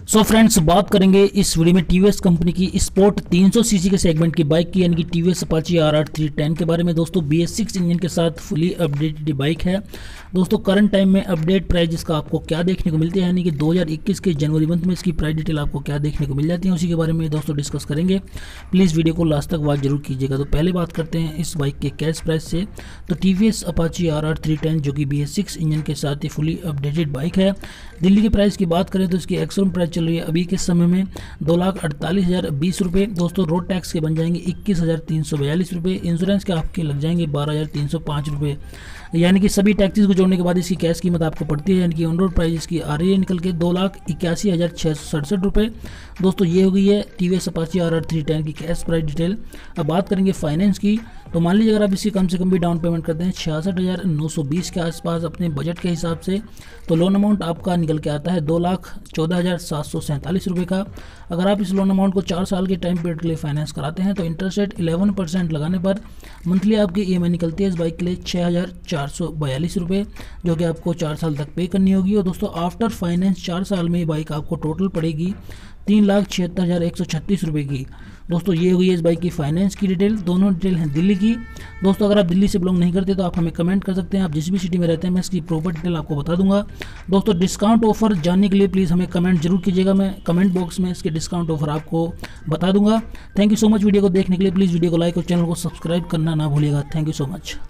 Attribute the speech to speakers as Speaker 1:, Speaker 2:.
Speaker 1: So friends, बात करेंगे इस वीडियो में टीवीएस कंपनी की स्पोर्ट 300 सीसी के सेगमेंट की बाइक की, यानी कि टीवीएस अपाची RR 310 के बारे में। दोस्तों BS6 इंजन के साथ फुली अपडेटेड बाइक है। दोस्तों करंट टाइम में अपडेट प्राइस इसका आपको क्या देखने को मिलती है, यानी कि 2021 के जनवरी मंथ में इसकी प्राइस डिटेल आपको क्या देखने को मिल जाती है, उसी के बारे में दोस्तों डिस्कस करेंगे। प्लीज़ वीडियो को लास्ट तक वॉच जरूर कीजिएगा। तो पहले बात करते हैं इस बाइक के कैश प्राइस से। तो टीवीएस अपाची RR 310 जो कि BS6 इंजन के साथ ही फुली अपडेटेड बाइक है, दिल्ली के प्राइस की बात करें तो इसकी एक्सोरूम प्राइस चल रही है अभी के समय में 2,48,020 रुपये। दोस्तों रोड टैक्स के बन जाएंगे 21,342 रुपये, इंश्योरेंस के आपके लग जाएंगे 12,305 रुपये, यानी कि सभी टैक्सेस को जोड़ने के बाद इसकी कैश कीमत आपको पड़ती है, यानी कि ऑन रोड प्राइस इसकी आ रही है निकल के 2,81,667 रुपये। दोस्तों ये हो गई है टीवीएस अपाची RR 310 की कैश प्राइस डिटेल। अब बात करेंगे फाइनेंस की। तो मान लीजिए अगर आप इसकी कम से कम भी डाउन पेमेंट करते हैं 66,920 के आसपास अपने बजट के हिसाब से, तो लोन अमाउंट आपका निकल के आता है 2,14,747 रुपये का। अगर आप इस लोन अमाउंट को 4 साल के टाइम पीरियड के लिए फाइनेंस कराते हैं तो इंटरेस्ट रेट 11% लगाने पर मंथली आपकी EMI निकलती है इस बाइक के लिए 6,442 रुपये, जो कि आपको 4 साल तक पे करनी होगी। और दोस्तों आफ्टर फाइनेंस 4 साल में बाइक आपको टोटल पड़ेगी 3,76,136 रुपये की। दोस्तों ये हुई है इस बाइक की फाइनेंस की डिटेल। दोनों डिटेल हैं दिल्ली की। दोस्तों अगर आप दिल्ली से बिलोंग नहीं करते तो आप हमें कमेंट कर सकते हैं, आप जिस भी सिटी में रहते हैं मैं इसकी प्रॉपर डिटेल आपको बता दूंगा। दोस्तों डिस्काउंट ऑफर जानने के लिए प्लीज़ हमें कमेंट जरूर कीजिएगा, मैं कमेंट बॉक्स में इसके डिस्काउंट ऑफर आपको बता दूंगा। Thank you so much video को देखने के लिए। प्लीज़ वीडियो को लाइक और चैनल को सब्सक्राइब करना ना भूलिएगा। Thank you so much.